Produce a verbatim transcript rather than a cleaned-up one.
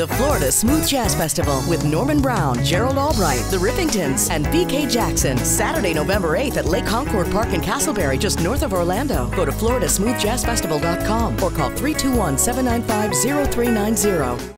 The Florida Smooth Jazz Festival with Norman Brown, Gerald Albright, the Rippingtons, and B K Jackson. Saturday, November eighth at Lake Concord Park in Casselberry, just north of Orlando. Go to florida smooth jazz festival dot com or call three two one, seven nine five, zero three nine zero.